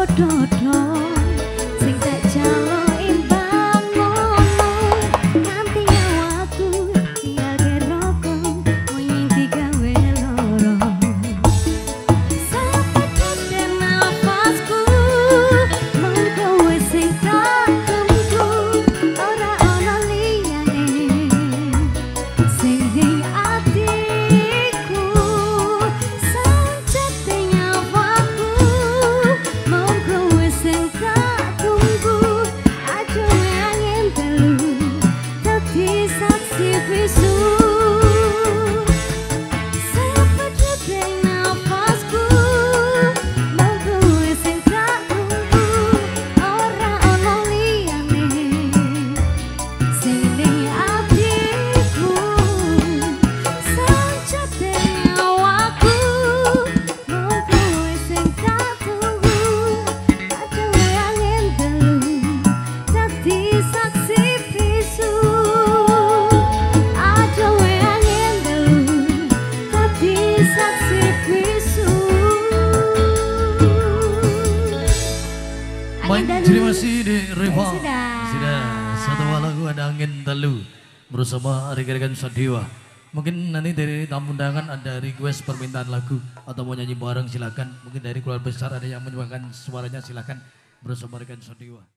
Terima kasih di Riva. Sudah. Satu lagu ada angin telu bersama rekan-rekan Sadewa. Mungkin nanti dari tamu undangan ada request permintaan lagu atau mau nyanyi bareng silakan. Mungkin dari keluarga besar ada yang menyuarakan suaranya silakan bersama rekan Sadewa.